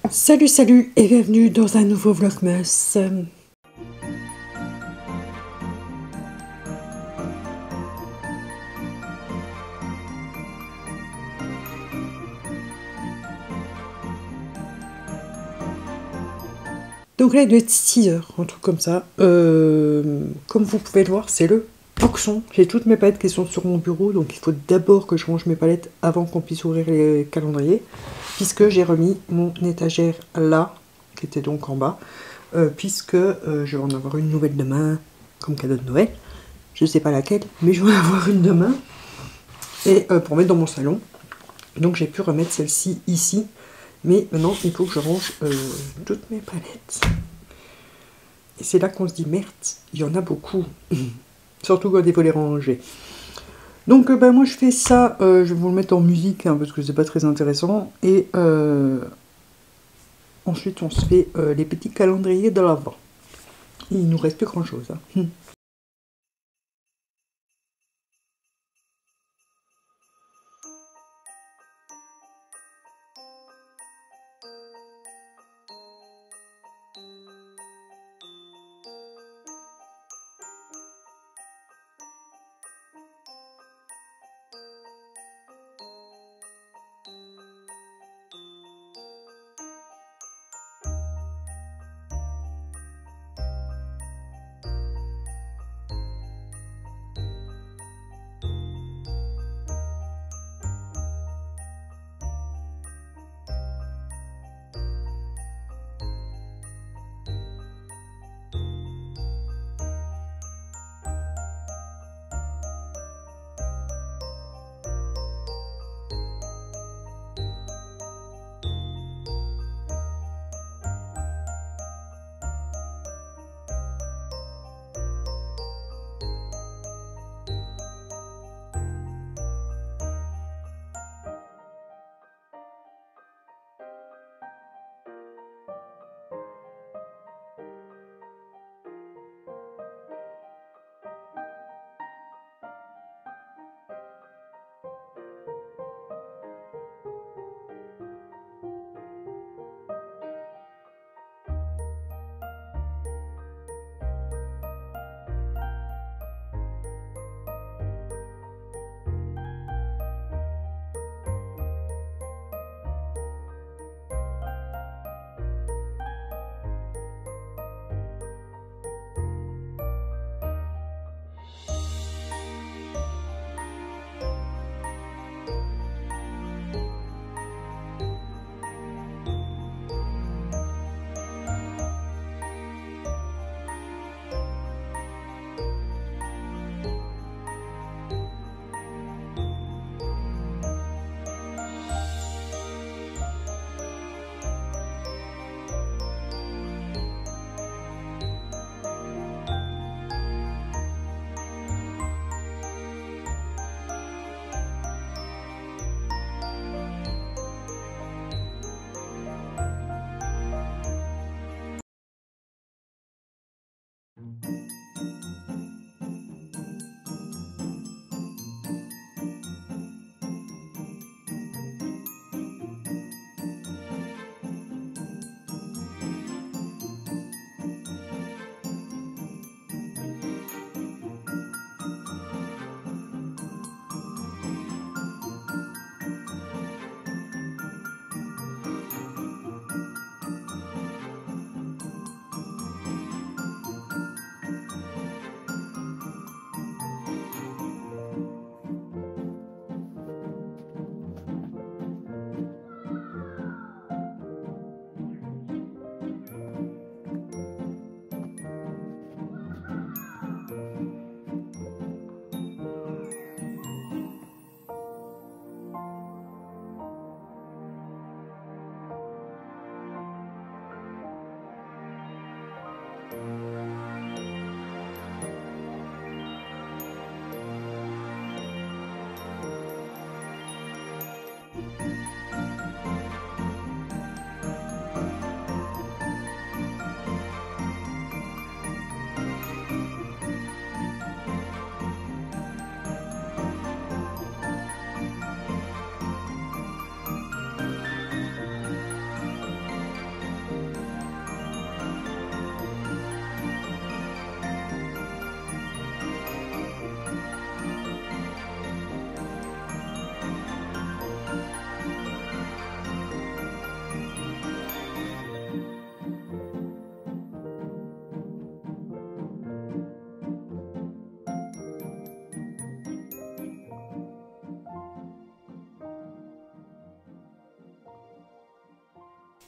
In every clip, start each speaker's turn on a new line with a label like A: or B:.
A: Salut salut et bienvenue dans un nouveau Vlogmas. Donc là il doit être 6 heures, un truc comme ça. Comme vous pouvez le voir, c'est le boxon. J'ai toutes mes palettes qui sont sur mon bureau, donc il faut d'abord que je range mes palettes avant qu'on puisse ouvrir les calendriers. Puisque j'ai remis mon étagère là, qui était donc en bas. Puisque je vais en avoir une nouvelle demain comme cadeau de Noël. Je sais pas laquelle, mais je vais en avoir une demain. Et pour mettre dans mon salon. Donc j'ai pu remettre celle-ci ici. Mais maintenant il faut que je range toutes mes palettes. Et c'est là qu'on se dit merde, il y en a beaucoup. Surtout quand il faut les ranger. Donc moi je fais ça, je vais vous le mettre en musique hein, parce que c'est pas très intéressant. Et ensuite on se fait les petits calendriers de l'avant. Il nous reste plus grand chose. Hein.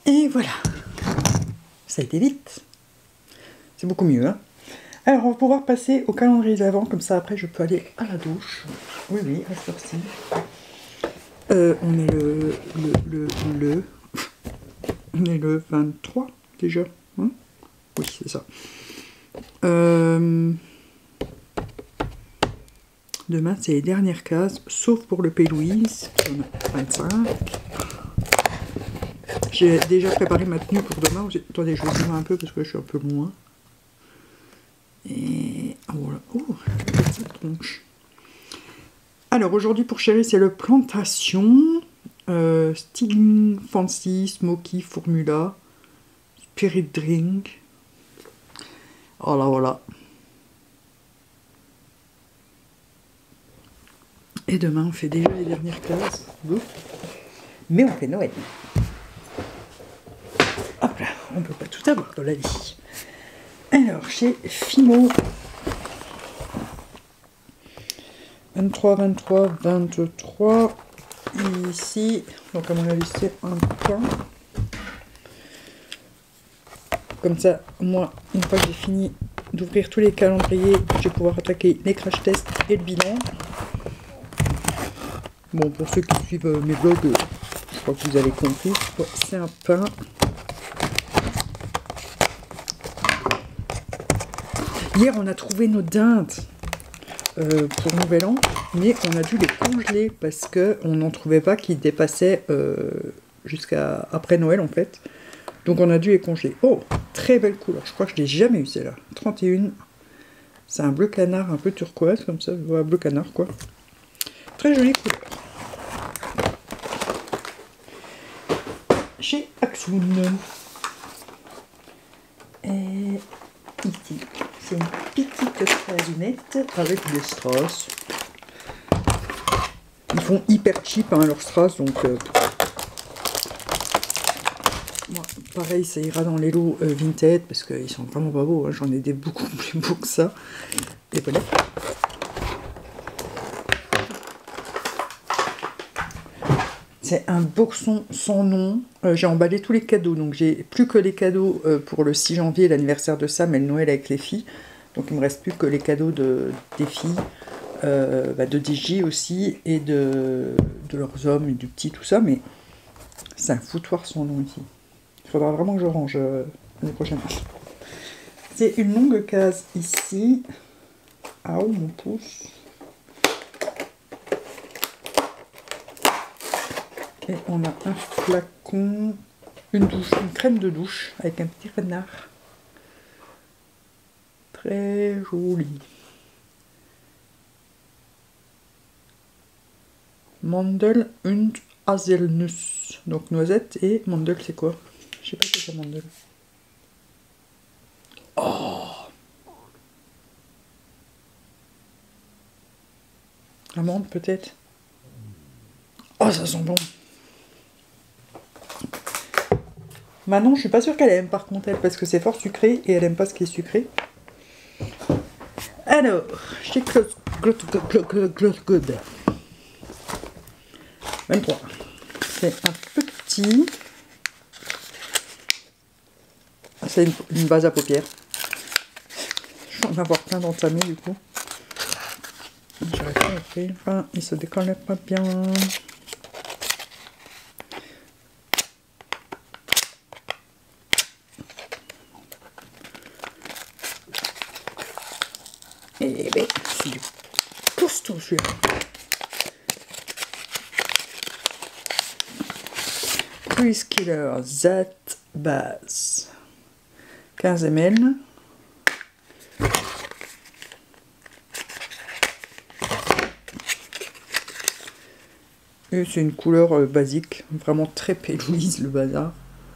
A: Et voilà. Ça a été vite. C'est beaucoup mieux, hein. Alors, on va pouvoir passer au calendrier d'avant, comme ça après je peux aller à la douche. Oui, oui, à cette heure-ci. On est on est le 23 déjà, hein? Oui, c'est ça. Demain, c'est les dernières cases, sauf pour le P. Louise, qui en a 25. J'ai déjà préparé ma tenue pour demain. Attendez, je vais filmer un peu parce que je suis un peu loin. Et voilà. Oh, petite tronche. Alors, aujourd'hui pour chérie, c'est le Plantation. Styling Fancy, Smoky, Formula, Spirit Drink. Voilà, voilà. Et demain, on fait déjà les dernières classes. Mais on fait Noël. Hop là, on peut pas tout avoir dans la vie. Alors, chez Fimo. 23, 23, 23. Ici, donc à mon avis, c'est un pain. Comme ça, moi, une fois que j'ai fini d'ouvrir tous les calendriers, je vais pouvoir attaquer les crash tests et le bilan. Bon, pour ceux qui suivent mes vlogs, je crois que vous avez compris. C'est un pain. Hier, on a trouvé nos dindes pour Nouvel An, mais on a dû les congeler parce qu'on n'en trouvait pas qui dépassaient jusqu'à après Noël en fait. Donc on a dû les congeler. Oh, très belle couleur. Je crois que je l'ai jamais eu celle-là. 31. C'est un bleu canard un peu turquoise comme ça. Voilà, bleu canard quoi. Très jolie couleur. Chez Axoun. Et ici, c'est une petite strassonnette avec des strass. Ils font hyper cheap hein, leurs strass, donc bon, pareil, ça ira dans les lots vintage parce qu'ils sont vraiment pas beaux. Hein. J'en ai des beaucoup plus beaux que ça. Et voilà. C'est un boxon sans nom. J'ai emballé tous les cadeaux, donc j'ai plus que les cadeaux pour le 6 janvier, l'anniversaire de Sam et le Noël avec les filles. Donc il me reste plus que les cadeaux des filles, de DJ aussi, et de leurs hommes, et du petit, tout ça. Mais c'est un foutoir sans nom ici. Il faudra vraiment que je range l'année prochaine. C'est une longue case ici. Ah oh, mon pouce. Et on a un flacon, une crème de douche avec un petit renard. Très joli. Mandel und Haselnuss. Donc noisette et mandel c'est quoi? Je sais pas ce que c'est mandel. Oh! Amande peut-être? Oh ça sent bon! Manon, je suis pas sûre qu'elle aime par contre elle, parce que c'est fort sucré et elle aime pas ce qui est sucré. Alors, chez Good. 23. C'est un petit. C'est une base à paupières. Je vais en avoir plein d'entamés du coup. J'arrive pas à ouvrir. Enfin, il se décolle pas bien. Et ben, c'est du costaud celui-là. Cruise Killer Z Base. 15 ml. Et c'est une couleur basique, vraiment très P. Louise le bazar.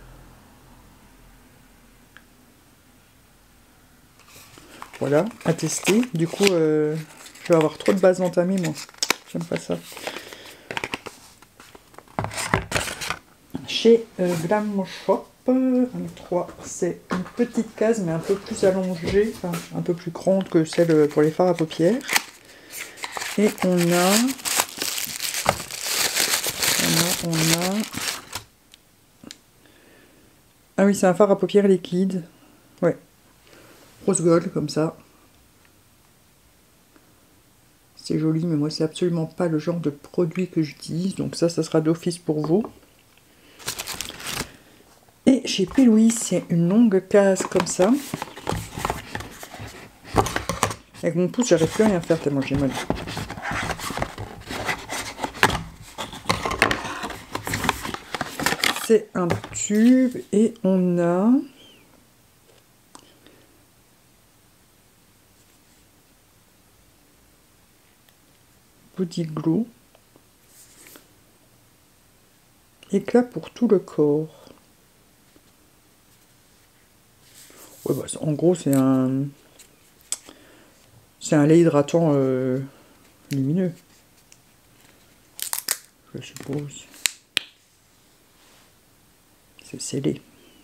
A: Voilà, à tester. Du coup, je vais avoir trop de bases entamées, moi. J'aime pas ça. Chez Glam Shop, 23, c'est une petite case, mais un peu plus allongée, enfin, un peu plus grande que celle pour les fards à paupières. Et on a Ah oui, c'est un fard à paupières liquide. Ouais. Rose gold, comme ça. C'est joli, mais moi, c'est absolument pas le genre de produit que j'utilise. Donc ça sera d'office pour vous. Et chez P. Louise, c'est une longue case comme ça. Avec mon pouce, j'arrive plus à rien faire tellement j'ai mal. C'est un tube et on a... Body Glue. Éclat pour tout le corps. Ouais, bah, en gros, c'est un lait hydratant lumineux, je suppose. C'est scellé.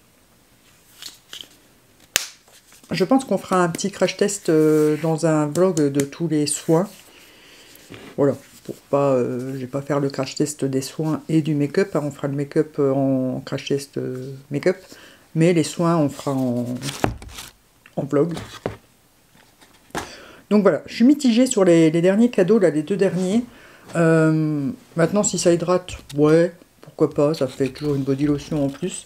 A: Je pense qu'on fera un petit crash test dans un vlog de tous les soins. Voilà, pour pas, je vais pas faire le crash test des soins et du make-up. Hein, on fera le make-up en crash test make-up, mais les soins on fera en vlog. Donc voilà, je suis mitigée sur les derniers cadeaux, là, les deux derniers. Maintenant, si ça hydrate, ouais, pourquoi pas, ça fait toujours une body lotion en plus.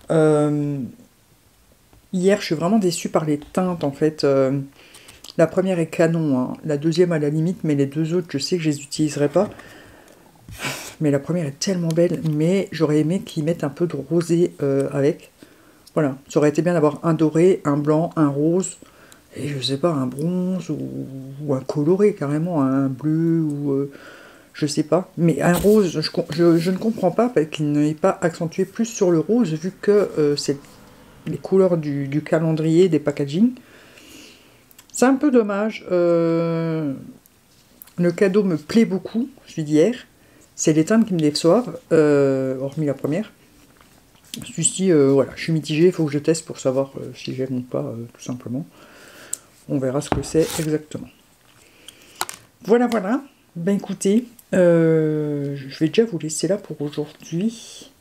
A: Hier, je suis vraiment déçue par les teintes, en fait. La première est canon, hein. La deuxième à la limite, mais les deux autres, je sais que je les utiliserai pas. Mais la première est tellement belle, mais j'aurais aimé qu'ils mettent un peu de rosé avec. Voilà, ça aurait été bien d'avoir un doré, un blanc, un rose, et je sais pas, un bronze, ou un coloré carrément, un bleu, ou je sais pas. Mais un rose, je ne comprends pas qu'il n'ait pas accentué plus sur le rose, vu que c'est les couleurs du calendrier, des packaging. C'est un peu dommage. Le cadeau me plaît beaucoup, celui d'hier. C'est les teintes qui me déçoivent, hormis la première. Celui-ci, voilà, je suis mitigée, il faut que je teste pour savoir si j'aime ou pas, tout simplement. On verra ce que c'est exactement. Voilà, voilà. Ben écoutez, je vais déjà vous laisser là pour aujourd'hui.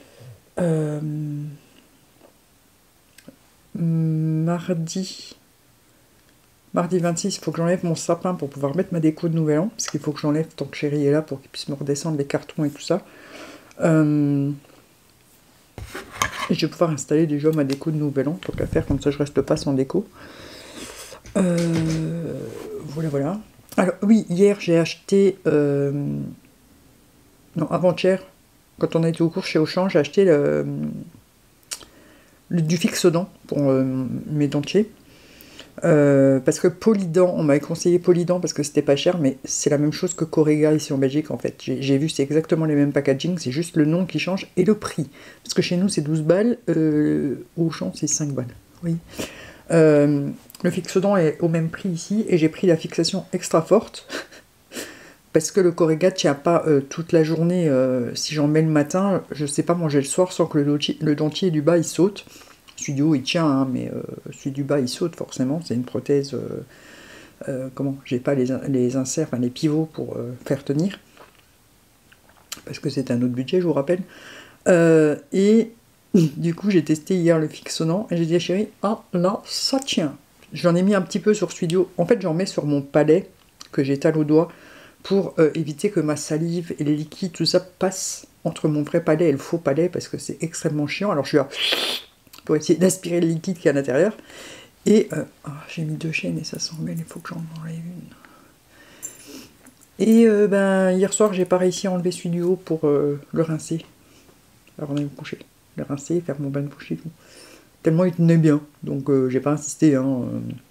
A: Mardi 26, il faut que j'enlève mon sapin pour pouvoir mettre ma déco de Nouvel An, parce qu'il faut que j'enlève tant que Chéri est là pour qu'il puisse me redescendre les cartons et tout ça. Et je vais pouvoir installer déjà ma déco de Nouvel An, tant qu'à faire, comme ça je reste pas sans déco. Voilà, voilà. Alors oui, hier j'ai acheté... non, avant-hier, quand on a été au cours chez Auchan, j'ai acheté du fixe-dents pour mes dentiers. Parce que Polydent, on m'avait conseillé Polydent parce que c'était pas cher, mais c'est la même chose que Corega ici en Belgique en fait. J'ai vu, c'est exactement les mêmes packaging, c'est juste le nom qui change et le prix. Parce que chez nous c'est 12 balles, au Auchan c'est 5 balles. Oui. Le fixe-dent est au même prix ici et j'ai pris la fixation extra forte. Parce que le Corega tient pas toute la journée. Si j'en mets le matin, je sais pas manger le soir sans que le dentier du bas il saute. Celui du haut il tient, hein, mais celui du bas il saute forcément. C'est une prothèse. Comment? J'ai pas les inserts, enfin les pivots pour faire tenir. Parce que c'est un autre budget, je vous rappelle. Et du coup, j'ai testé hier le fixe-dent et j'ai dit à Chéri, ah là, ça tient. J'en ai mis un petit peu sur Studio. En fait, j'en mets sur mon palais que j'étale au doigt pour éviter que ma salive et les liquides, tout ça passe entre mon vrai palais et le faux palais parce que c'est extrêmement chiant. Alors je suis là pour essayer d'aspirer le liquide qui est à l'intérieur. Et j'ai mis 2 chaînes et ça s'en mêle, il faut que j'en enlève une. Et ben, hier soir, j'ai pas réussi à enlever celui du haut pour le rincer. Alors on allait me coucher. Le rincer, faire mon bain de bouche et tout. Tellement il tenait bien, donc j'ai pas insisté. Hein,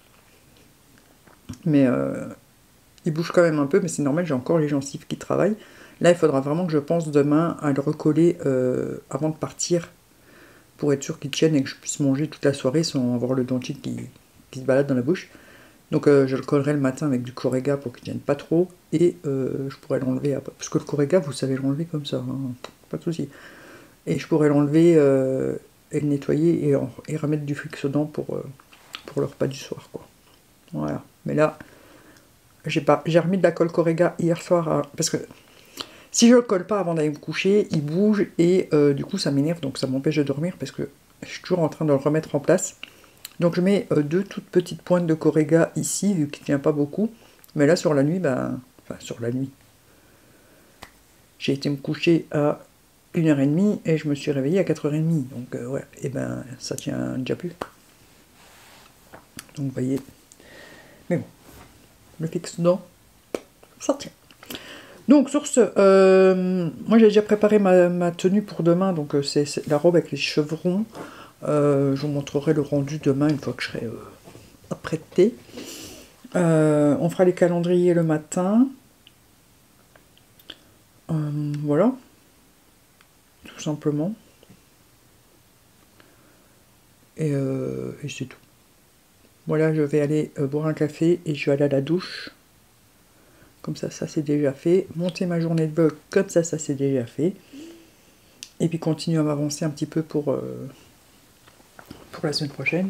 A: mais il bouge quand même un peu, mais c'est normal, j'ai encore les gencives qui travaillent. Là, il faudra vraiment que je pense demain à le recoller avant de partir, pour être sûr qu'il tienne et que je puisse manger toute la soirée sans avoir le dentier qui se balade dans la bouche. Donc je le collerai le matin avec du Corega pour qu'il tienne pas trop, et je pourrais l'enlever après. Parce que le Corega, vous savez l'enlever comme ça, hein, pas de souci. Et je pourrais l'enlever et le nettoyer et remettre du fixe-dents pour le repas du soir, quoi. Voilà. Mais là, j'ai remis de la colle Corega hier soir, parce que Si je le colle pas avant d'aller me coucher, il bouge et du coup ça m'énerve, donc ça m'empêche de dormir parce que je suis toujours en train de le remettre en place. Donc je mets deux toutes petites pointes de Corega ici, vu qu'il ne tient pas beaucoup. Mais là sur la nuit, enfin sur la nuit, j'ai été me coucher à 1h30 et je me suis réveillée à 4h30. Donc ouais, et ben ça tient déjà plus. Donc vous voyez. Mais bon, le fixe dedans, ça tient. Donc sur ce, moi j'ai déjà préparé ma tenue pour demain, donc c'est la robe avec les chevrons. Je vous montrerai le rendu demain une fois que je serai apprêtée. On fera les calendriers le matin. Voilà, tout simplement. Et c'est tout. Voilà, je vais aller boire un café et je vais aller à la douche. Comme ça c'est déjà fait. Monter ma journée de vlog, comme ça c'est déjà fait. Et puis continuer à m'avancer un petit peu pour la semaine prochaine.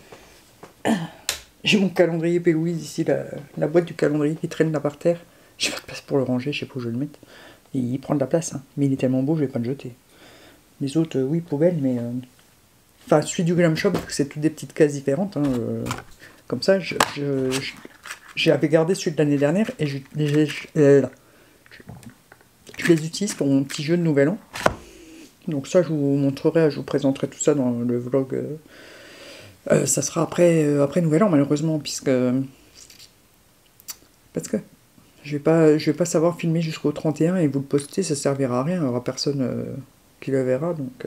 A: J'ai mon calendrier Pélouise ici, la boîte du calendrier qui traîne là par terre. J'ai pas de place pour le ranger, je sais pas où je vais le mettre. Et il prend de la place, hein. Mais il est tellement beau, je vais pas le jeter. Les autres, oui, poubelle, mais... Enfin, celui du Glam Shop, c'est toutes des petites cases différentes. Hein, comme ça, j'avais gardé celui de l'année dernière et je les utilise pour mon petit jeu de Nouvel An. Donc ça, je vous montrerai, je vous présenterai tout ça dans le vlog. Ça sera après Nouvel An, malheureusement, parce que je vais pas savoir filmer jusqu'au 31 et vous le poster, ça servira à rien, il n'y aura personne qui le verra, donc...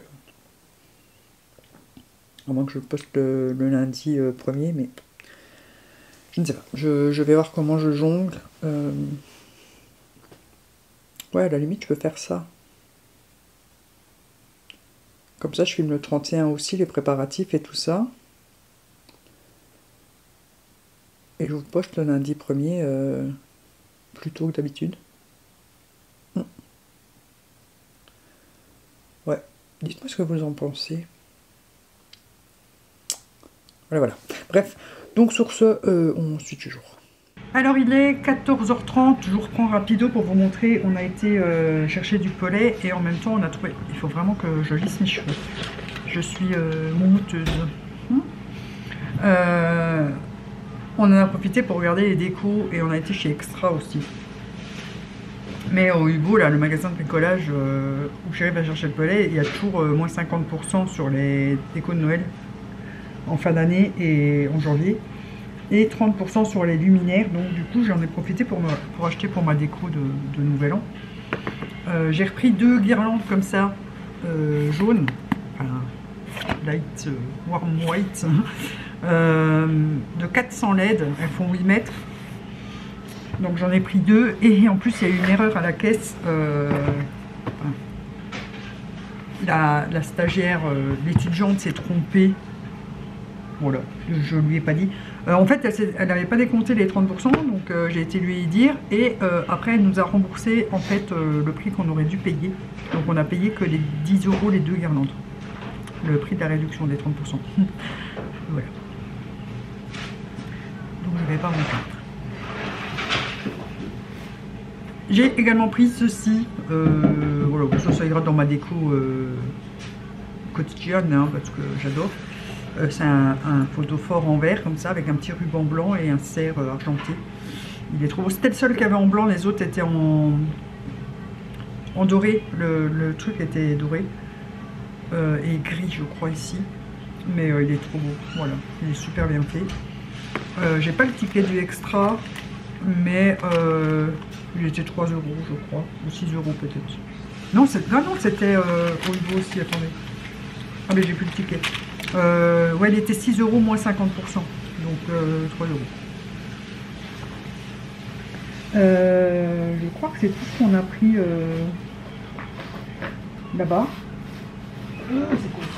A: à moins que je le poste le lundi 1er, mais... Je ne sais pas. Je vais voir comment je jongle. Ouais, à la limite, je peux faire ça. Comme ça, je filme le 31 aussi, les préparatifs et tout ça. Et je vous poste le lundi 1er plus tôt que d'habitude. Ouais. Dites-moi ce que vous en pensez. Voilà. Bref. Donc sur ce, on suit toujours. Alors il est 14h30, je vous reprends rapido pour vous montrer, on a été chercher du pollet et en même temps on a trouvé, il faut vraiment que je lisse mes cheveux, je suis moumoteuse. On en a profité pour regarder les décos et on a été chez Extra aussi. Mais au Hugo, là, le magasin de bricolage où j'arrive à chercher le pollet, il y a toujours moins 50% sur les décos de Noël en fin d'année et en janvier. Et 30% sur les luminaires, donc du coup j'en ai profité pour acheter pour ma déco de Nouvel An. J'ai repris deux guirlandes comme ça, jaunes, light, warm white, de 400 LED, elles font 8 mètres. Donc j'en ai pris deux et en plus il y a eu une erreur à la caisse. La stagiaire, l'étudiante s'est trompée. Voilà, je lui ai pas dit. En fait, elle n'avait pas décompté les 30%, donc j'ai été lui dire. Et après, elle nous a remboursé en fait le prix qu'on aurait dû payer. Donc on a payé que les 10 € les deux guirlandes. Le prix de la réduction des 30%. Voilà. Donc je ne vais pas m'en plaindre. J'ai également pris ceci. Voilà, ça ira dans ma déco quotidienne, hein, parce que j'adore. C'est un photophore en verre comme ça avec un petit ruban blanc et un cerf argenté. Il est trop beau. C'était le seul qui avait en blanc, les autres étaient en doré. Le truc était doré et gris je crois ici. Mais il est trop beau. Voilà, il est super bien fait. J'ai pas le ticket du extra, mais il était 3 € je crois, ou 6 € peut-être. Non, c'était au niveau aussi, attendez. Ah mais j'ai plus le ticket. Ouais, il était 6 € moins 50%, donc 3 €. Je crois que c'est tout ce qu'on a pris là-bas. C'est cool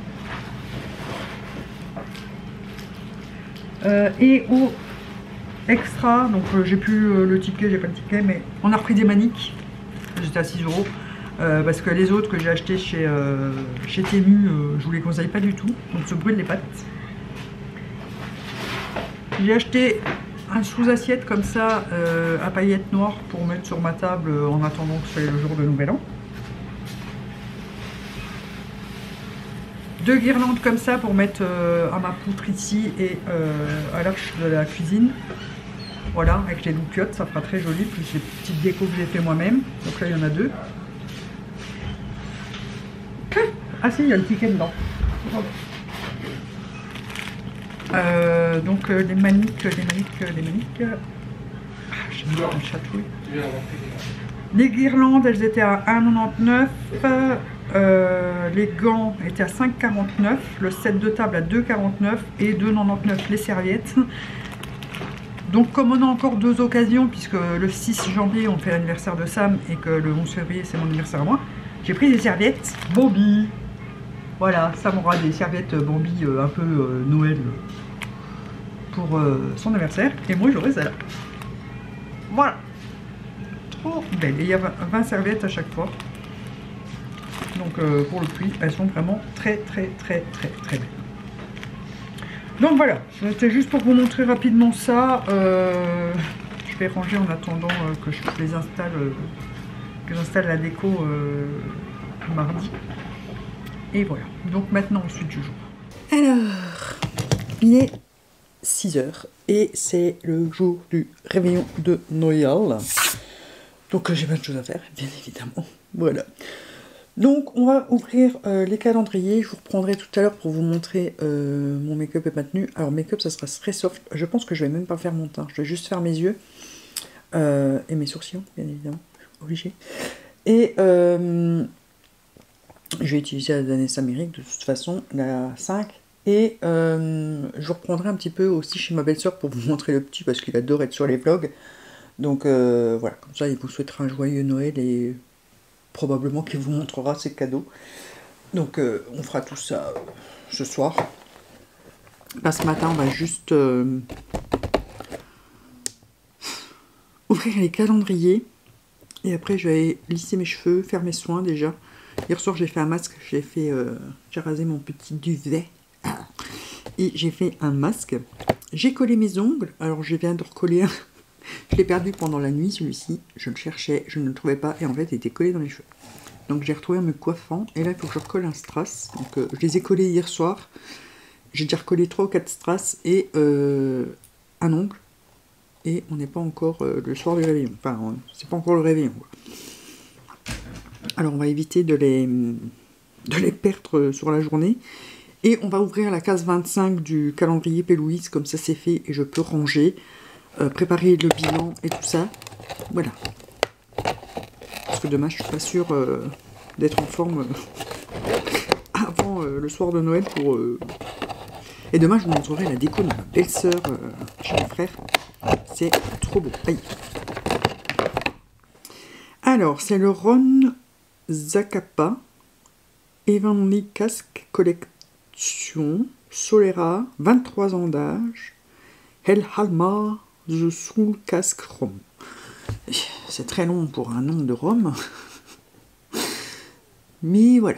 A: ça. Et au extra, donc j'ai plus le ticket, j'ai pas le ticket, mais on a repris des maniques. J'étais à 6 €. Parce que les autres que j'ai acheté chez Temu, je vous les conseille pas du tout, donc se brûlent les pattes. J'ai acheté un sous-assiette comme ça à paillettes noires pour mettre sur ma table en attendant que ce soit le jour de Nouvel An. 2 guirlandes comme ça pour mettre à ma poutre ici et à l'arche de la cuisine. Voilà, avec les loupiottes, ça fera très joli, plus les petites décos que j'ai fait moi-même. Donc là, il y en a 2. Ah si, il y a le ticket dedans. Donc les maniques. Ah, j'ai mis un chatouille. Les guirlandes, elles étaient à 1,99. Les gants étaient à 5,49. Le set de table à 2,49 et 2,99 les serviettes. Donc comme on a encore 2 occasions, puisque le 6 janvier on fait l'anniversaire de Sam et que le 11 février c'est mon anniversaire à moi, j'ai pris des serviettes Bambi. Voilà, Sam aura des serviettes Bambi un peu Noël pour son anniversaire. Et moi j'aurai celle-là. Voilà. Trop belle. Et il y a 20 serviettes à chaque fois. Donc pour le prix, elles sont vraiment très belles. Donc voilà, c'était juste pour vous montrer rapidement ça. Je vais ranger en attendant que je les installe, que j'installe la déco mardi. Et voilà, donc maintenant suite du jour. Alors, il est 6 h et c'est le jour du réveillon de Noël. Donc j'ai plein de choses à faire, bien évidemment. Voilà. Donc on va ouvrir les calendriers, je vous reprendrai tout à l'heure pour vous montrer mon make-up et ma tenue. Alors make-up ça sera très soft, je pense que je vais même pas faire mon teint, je vais juste faire mes yeux et mes sourcils bien évidemment, obligé. Et je vais utiliser la Danessa Myrrhic de toute façon, la 5. Et je vous reprendrai un petit peu aussi chez ma belle-sœur pour vous montrer le petit parce qu'il adore être sur les vlogs. Donc voilà, comme ça il vous souhaitera un joyeux Noël et probablement qu'il vous montrera ses cadeaux. Donc on fera tout ça ce soir. Là ce matin on va juste ouvrir les calendriers. Et après je vais lisser mes cheveux, faire mes soins déjà. Hier soir j'ai fait un masque, j'ai rasé mon petit duvet. Et j'ai fait un masque. J'ai collé mes ongles. Alors je viens de recoller un. Je l'ai perdu pendant la nuit celui-ci. Je le cherchais, je ne le trouvais pas. Et en fait il était collé dans les cheveux. Donc j'ai retrouvé en me coiffant. Et là il faut que je recolle un strass. Donc je les ai collés hier soir. J'ai déjà recollé 3 ou 4 strass et un ongle. Et on n'est pas encore le soir du réveillon. Enfin c'est pas encore le réveillon quoi. Alors on va éviter de les perdre sur la journée. Et on va ouvrir la case 25 du calendrier Pélouise, comme ça c'est fait et je peux ranger, préparer le bilan et tout ça. Voilà. Parce que demain je suis pas sûre d'être en forme avant le soir de Noël pour... Et demain je vous montrerai la déco de ma belle-sœur chez mon frère. C'est trop beau. Aïe. Alors c'est le Ron Zacapa Heavenly Casque Collection Solera, 23 ans d'âge, El Halma The Soul Casque Rome. C'est très long pour un nom de Rome, mais voilà.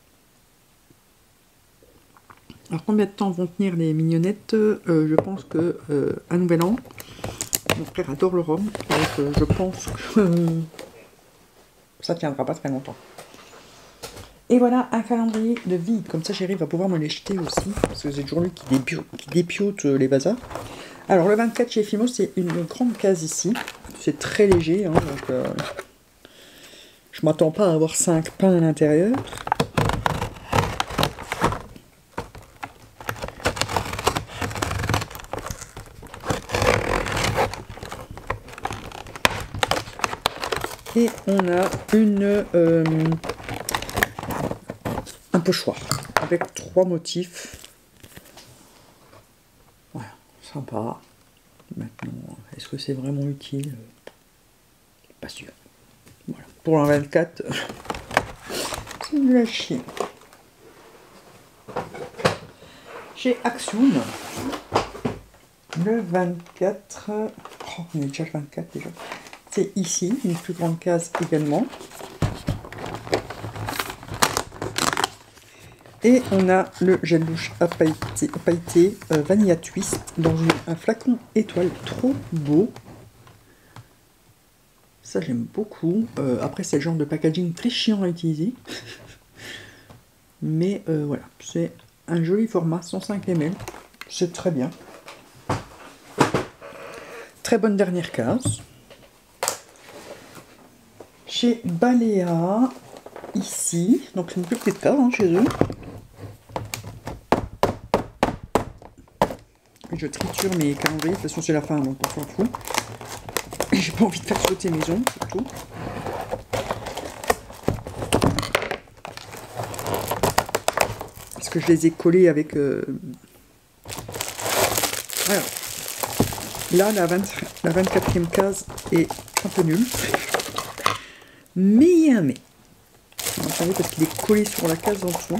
A: Alors combien de temps vont tenir les mignonnettes? Je pense que à Nouvel An, mon frère adore le Rome, donc je pense que ça tiendra pas très longtemps. Et voilà un calendrier de vie, comme ça Chérie va pouvoir me les jeter aussi, parce que c'est toujours lui qui dépiote les bazars. Alors le 24 chez Fimo, c'est une grande case ici, c'est très léger, hein, donc je m'attends pas à avoir 5 pains à l'intérieur. Et on a un pochoir avec 3 motifs. Voilà, sympa. Maintenant, est-ce que c'est vraiment utile? Pas sûr. Voilà. Pour un 24, c'est de la chier. Chez Action, le 24, oh, on est déjà le 24 déjà. C'est ici, une plus grande case également. Et on a le gel douche à pailleté Vanilla Twist dans un flacon étoile, trop beau. Ça j'aime beaucoup. Après c'est le genre de packaging très chiant à utiliser. Mais voilà, c'est un joli format, 105 ml. C'est très bien. Très bonne dernière case. Chez Balea, ici, donc c'est une plus petite case hein, chez eux. Je triture mes calendriers, de toute façon c'est la fin donc on s'en fout. J'ai pas envie de faire sauter maison, surtout. Parce que je les ai collés avec... Voilà. Là, la 24e case est un peu nulle. Mais il y a un mais. Attendez, parce qu'il est collé sur la case en dessous.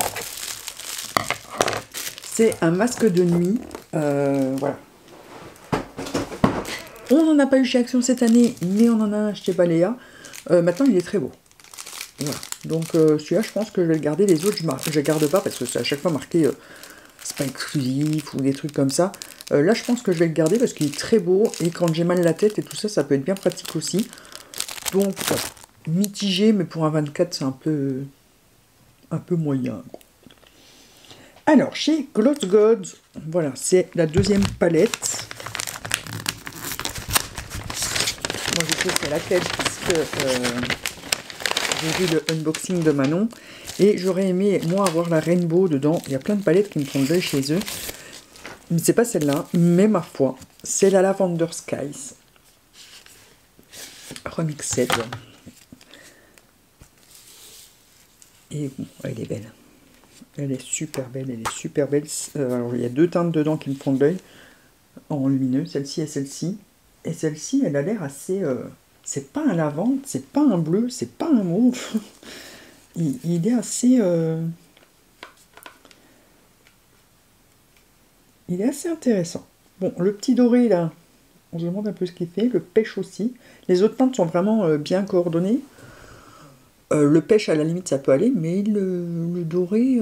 A: C'est un masque de nuit. Voilà. On n'en a pas eu chez Action cette année, mais on en a un chez Balea. Maintenant, il est très beau. Voilà. Donc, celui-là, je pense que je vais le garder. Les autres, je ne les garde pas parce que c'est à chaque fois marqué c'est pas exclusif ou des trucs comme ça. Là, je pense que je vais le garder parce qu'il est très beau. Et quand j'ai mal à la tête et tout ça, ça peut être bien pratique aussi. Donc, mitigé, mais pour un 24, c'est un peu moyen. Alors, chez Gloss Gods, voilà, c'est la deuxième palette. Moi, je sais c'est laquelle, puisque j'ai vu le unboxing de Manon. Et j'aurais aimé, moi, avoir la Rainbow dedans. Il y a plein de palettes qui me font de l'œil chez eux. Mais c'est pas celle-là, mais ma foi, c'est la Lavender Skies. Remixed. Et bon, elle est belle. Elle est super belle, elle est super belle. Alors, il y a deux teintes dedans qui me font de l'œil. En lumineux, celle-ci et celle-ci. Et celle-ci, elle a l'air assez... c'est pas un lavande, c'est pas un bleu, c'est pas un mauve. il est assez... il est assez intéressant. Bon, le petit doré, là, on se demande un peu ce qu'il fait. Le pêche aussi. Les autres teintes sont vraiment bien coordonnées. Le pêche, à la limite, ça peut aller, mais le doré...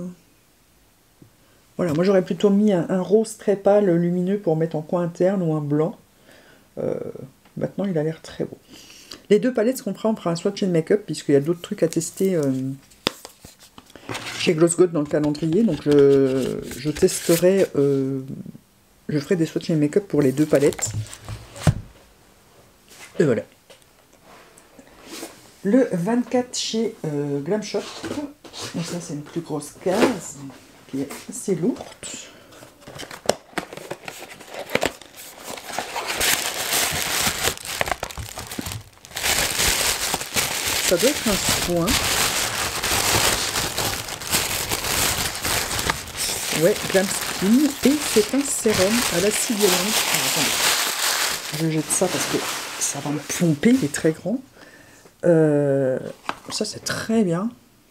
A: Voilà, moi j'aurais plutôt mis un rose très pâle lumineux pour mettre en coin interne ou un blanc. Maintenant, il a l'air très beau. Les deux palettes seront prêtes pour un swatch and make-up, puisqu'il y a d'autres trucs à tester chez Gloss Gods dans le calendrier. Donc je testerai, je ferai des swatch and make-up pour les deux palettes. Et voilà. Le 24 chez Glam Shop. Donc ça, c'est une plus grosse case qui est assez lourde. Ça doit être un soin. Ouais, Glam Skin. Et c'est un sérum à l'acide hyaluronique. Attendez. Je jette ça parce que ça va me pomper, il est très grand. Ça, c'est très bien.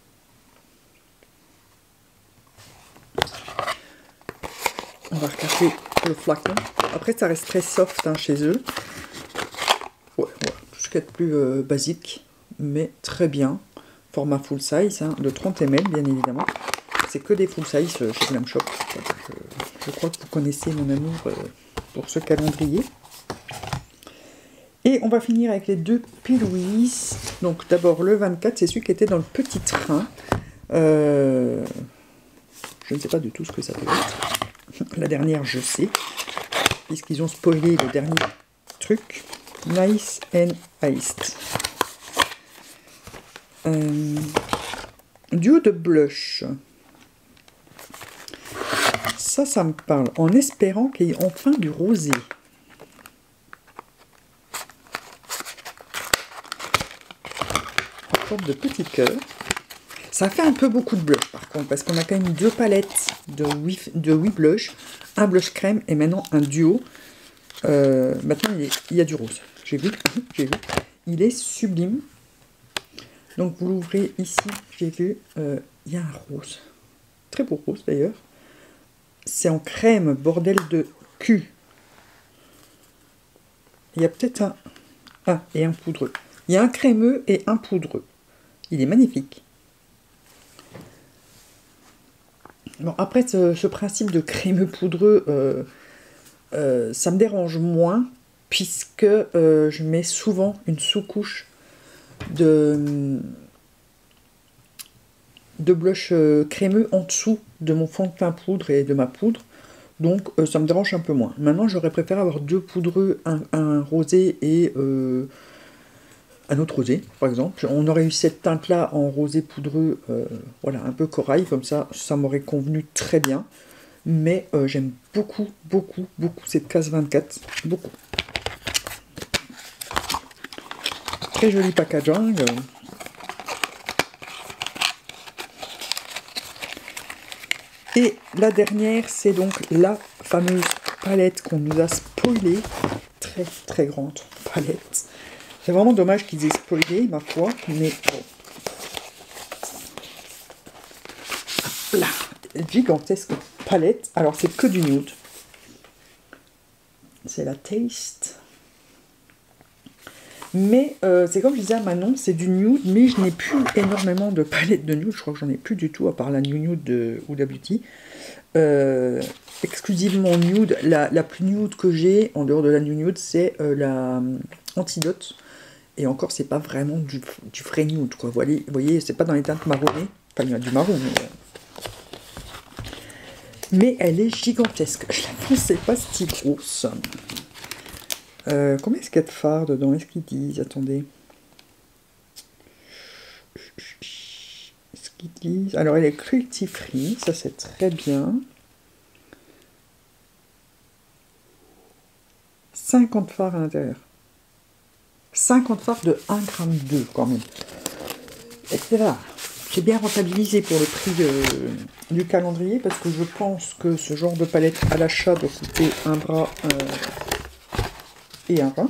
A: On va regarder le flacon. Après, ça reste très soft hein, chez eux. Ouais, tout ce qui est de plus basique, mais très bien. Format full size, hein, de 30 ml, bien évidemment. C'est que des full size chez Glam Shop. Je crois que vous connaissez mon amour pour ce calendrier. Et on va finir avec les deux Pilouis. Donc d'abord le 24, c'est celui qui était dans le petit train. Je ne sais pas du tout ce que ça peut être. La dernière, je sais. Puisqu'ils ont spoilé le dernier truc. Nice and Iced. Duo de blush. Ça me parle. En espérant qu'il y ait enfin du rosé. De petits cœurs. Ça fait un peu beaucoup de blush par contre, parce qu'on a quand même deux palettes de 8 blush, un blush crème et maintenant un duo. Maintenant il y a du rose. J'ai vu. Il est sublime. Donc vous l'ouvrez ici, j'ai vu, il y a un rose. Très beau rose d'ailleurs. C'est en crème, bordel de cul. Il y a peut-être un... Ah, et un poudreux. Il y a un crémeux et un poudreux. Il est magnifique. Bon, après, ce principe de crémeux poudreux, ça me dérange moins, puisque je mets souvent une sous-couche de blush crémeux en dessous de mon fond de teint poudre et de ma poudre. Donc ça me dérange un peu moins. Maintenant, j'aurais préféré avoir deux poudreux, un rosé et un autre rosé, par exemple. On aurait eu cette teinte-là en rosé poudreux, voilà, un peu corail, comme ça m'aurait convenu très bien. Mais j'aime beaucoup, beaucoup, beaucoup cette case 24. Beaucoup. Très joli packaging. Et la dernière, c'est donc la fameuse palette qu'on nous a spoilée. Très, très grande palette. C'est vraiment dommage qu'ils aient spoilé, ma foi, mais bon. Là, gigantesque palette. Alors, c'est que du nude. C'est la Taste. Mais c'est comme je disais à Manon, c'est du nude, mais je n'ai plus énormément de palettes de nude. Je crois que j'en ai plus du tout, à part la New Nude de Huda Beauty. Exclusivement nude. La plus nude que j'ai, en dehors de la New Nude, c'est la Antidote. Et encore, c'est pas vraiment du vrai nude, quoi. Vous voyez, c'est pas dans les teintes marronnées. Enfin, il y a du marron, mais elle est gigantesque. Je la pensais pas si grosse. Combien est-ce qu'il y a de fards dedans? Est-ce qu'ils disent? Attendez. Est-ce qu'ils disent? Alors, elle est cruelty free, ça c'est très bien. 50 fards à l'intérieur. 50 fards de 1,2 g quand même. Etc. J'ai bien rentabilisé pour le prix du calendrier, parce que je pense que ce genre de palette à l'achat doit coûter un bras et un rein.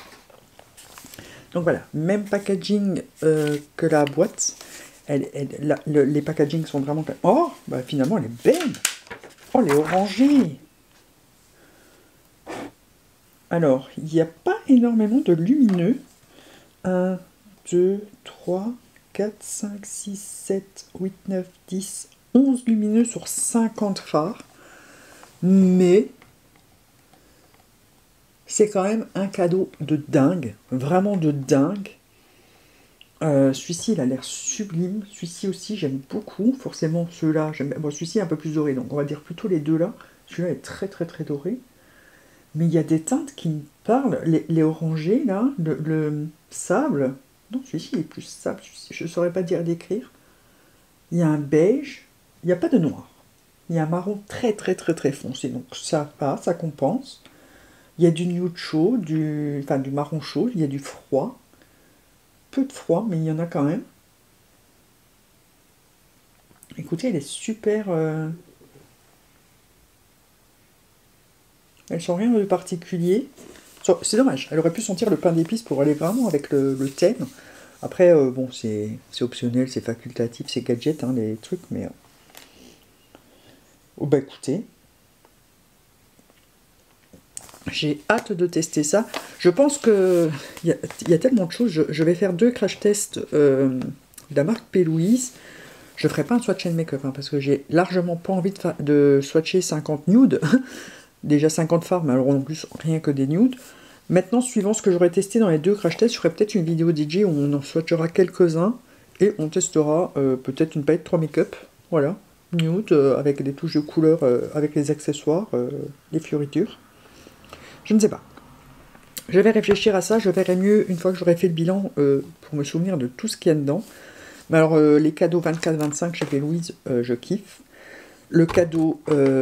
A: Donc voilà, même packaging que la boîte. Les packagings sont vraiment... Oh, bah finalement elle est belle. Oh, elle est orangée. Alors, il n'y a pas énormément de lumineux. 1, 2, 3, 4, 5, 6, 7, 8, 9, 10, 11 lumineux sur 50 fards. Mais c'est quand même un cadeau de dingue. Vraiment de dingue. Celui-ci, il a l'air sublime. Celui-ci aussi, j'aime beaucoup. Forcément, ceux-là, j'aime... Bon, celui-ci est un peu plus doré, donc on va dire plutôt les deux là. Celui-là est très, très, très doré. Mais il y a des teintes qui me parlent. Les orangés, là, le sable. Non, celui-ci, il est plus sable. Je ne saurais pas dire décrire. Il y a un beige. Il n'y a pas de noir. Il y a un marron très, très, très, très foncé. Donc ça va, ça compense. Il y a du nude chaud, du marron chaud. Il y a du froid. Peu de froid, mais il y en a quand même. Écoutez, elle est super... Elles sont rien de particulier. C'est dommage, elle aurait pu sentir le pain d'épices pour aller vraiment avec le thème. Après, bon, c'est optionnel, c'est facultatif, c'est gadget, hein, les trucs, mais... Oh, bah écoutez, j'ai hâte de tester ça. Je pense que il y a tellement de choses. Je vais faire 2 crash tests de la marque P. Louise. Je ferai pas un swatch and make-up, hein, parce que j'ai largement pas envie de swatcher 50 nudes. Déjà 50 fards, mais alors en plus rien que des nudes. Maintenant, suivant ce que j'aurais testé dans les 2 crash tests, je ferai peut-être une vidéo DJ où on en swatchera quelques-uns et on testera peut-être une palette 3 make-up. Voilà, nude avec des touches de couleur, avec les accessoires, les fioritures. Je ne sais pas. Je vais réfléchir à ça, je verrai mieux une fois que j'aurai fait le bilan pour me souvenir de tout ce qu'il y a dedans. Mais alors, les cadeaux 24-25 chez Louise, je kiffe. Le cadeau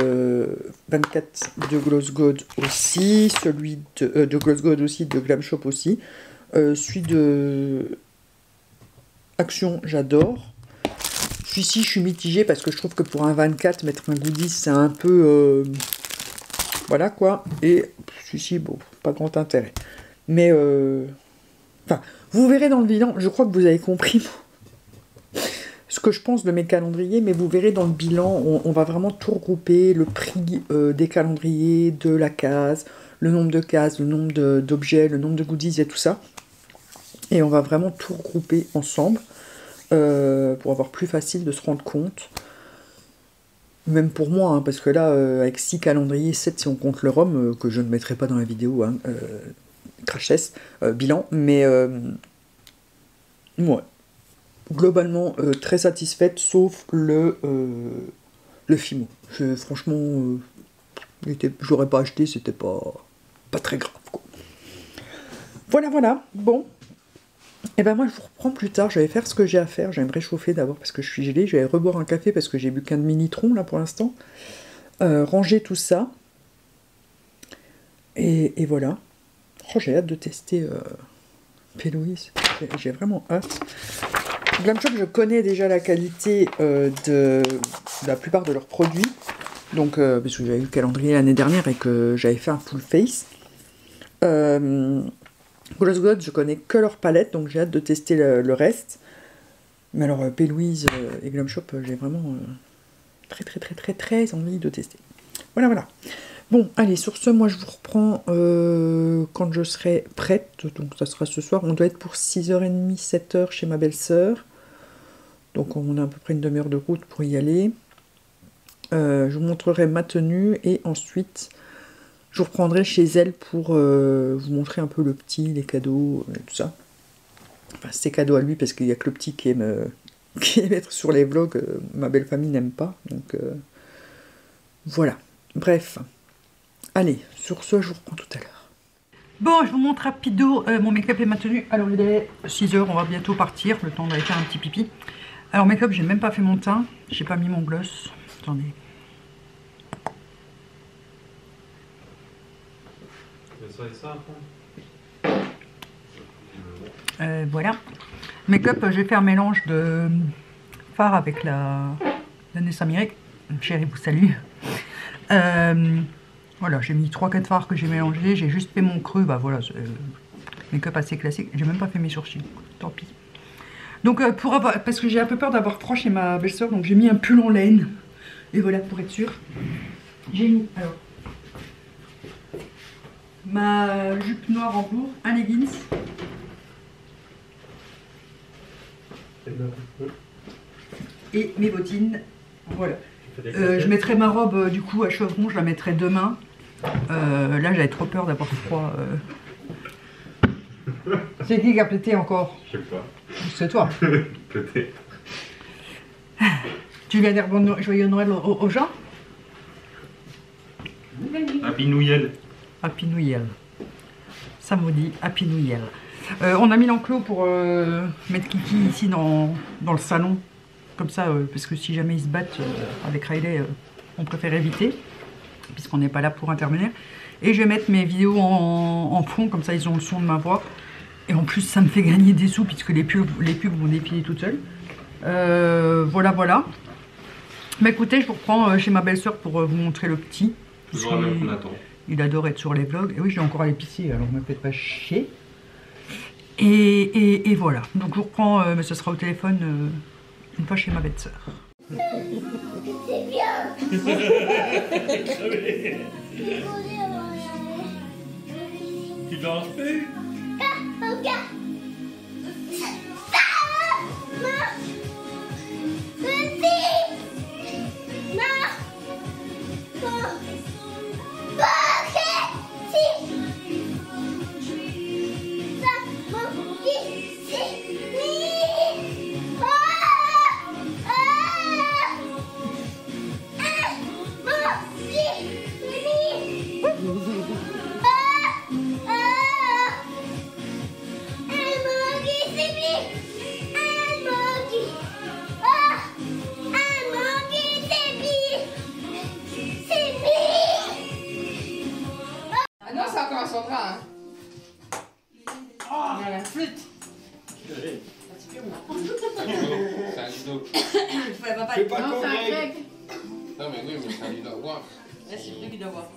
A: 24 de Gloss God aussi, celui de Gloss God aussi, de Glam Shop aussi. Celui de Action, j'adore. Celui-ci, je suis mitigée parce que je trouve que pour un 24, mettre un goodies, c'est un peu... voilà quoi. Et celui-ci, bon, pas grand intérêt. Mais, enfin, vous verrez dans le bilan, je crois que vous avez compris ce que je pense de mes calendriers, mais vous verrez dans le bilan, on va vraiment tout regrouper, le prix des calendriers, de la case, le nombre de cases, le nombre d'objets, le nombre de goodies et tout ça. Et on va vraiment tout regrouper ensemble pour avoir plus facile de se rendre compte. Même pour moi, hein, parce que là, avec 6 calendriers, 7 si on compte le rhum, que je ne mettrai pas dans la vidéo, hein, crash test, bilan, mais ouais, globalement très satisfaite, sauf le Fimo. Franchement, j'aurais pas acheté, c'était pas très grave, quoi. Voilà, bon. Et ben moi je vous reprends plus tard, je vais faire ce que j'ai à faire, je vais me réchauffer d'abord parce que je suis gelée, je vais reboire un café parce que j'ai bu qu'un demi-litron là pour l'instant, ranger tout ça, et voilà. Oh, j'ai hâte de tester P. J'ai vraiment hâte. Glam Shop, je connais déjà la qualité de la plupart de leurs produits, donc parce que j'avais eu le calendrier l'année dernière et que j'avais fait un full face. Gloss God, je connais que leur palette, donc j'ai hâte de tester le reste. Mais alors, P. Louise et Glam Shop, j'ai vraiment très envie de tester. Voilà. Bon, allez, sur ce, moi je vous reprends quand je serai prête. Donc ça sera ce soir. On doit être pour 6h30, 7h chez ma belle-sœur. Donc on a à peu près une demi-heure de route pour y aller. Je vous montrerai ma tenue et ensuite je vous reprendrai chez elle pour vous montrer un peu le petit, les cadeaux, tout ça. Enfin, c'est cadeau à lui parce qu'il n'y a que le petit qui aime être sur les vlogs. Ma belle famille n'aime pas. Donc voilà. Bref. Allez, sur ce, je vous reprends tout à l'heure. Bon, je vous montre rapido mon make-up et ma tenue. Alors, il est 6h, on va bientôt partir. Le temps d'aller faire un petit pipi. Alors, make-up, j'ai même pas fait mon teint. J'ai pas mis mon gloss. Attendez. Voilà. Make-up, j'ai fait un mélange de fard avec la Nessa Miracle. Chérie vous salue. Voilà, j'ai mis 3-4 fards que j'ai mélangés. J'ai juste fait mon creux. Bah voilà, make-up assez classique. J'ai même pas fait mes sourcils. Tant pis. Donc, parce que j'ai un peu peur d'avoir froid chez ma belle-sœur, donc j'ai mis un pull en laine. Et voilà, pour être sûr. J'ai mis, alors, ma jupe noire en velours, un leggings. Et mes bottines, voilà. Je mettrai ma robe du coup à chevrons, je la mettrai demain. Là j'avais trop peur d'avoir froid. C'est qui a pété encore?
B: Je sais pas.
A: C'est toi.
B: Peut-être.
A: Tu viens dire joyeux Noël aux gens?
B: Happy New Year.
A: Happy New Year. Ça me dit Happy New Year. On a mis l'enclos pour mettre Kiki ici dans le salon. Comme ça, parce que si jamais ils se battent avec Riley, on préfère éviter. Puisqu'on n'est pas là pour intervenir. Et je vais mettre mes vidéos en fond, comme ça ils ont le son de ma voix. Et en plus ça me fait gagner des sous puisque les pubs vont défiler toutes seules. Voilà. Mais écoutez, je vous reprends chez ma belle-sœur pour vous montrer le petit.
B: Toujours la même qu'on attend.
A: Il adore être sur les vlogs. Et oui, j'ai encore à l'épicerie, alors ne me faites pas chier. Et voilà. Donc je vous reprends, mais ce sera au téléphone une fois chez ma belle-sœur.
C: C'est bien.
B: Tu danses plus?
C: Regarde.
D: C'est un lido.
B: C'est pas
E: Non, c'est un
B: correct.
E: grec.
D: Non mais oui, mais c'est un lido à voir.
E: Là, c'est lui qui doit voir.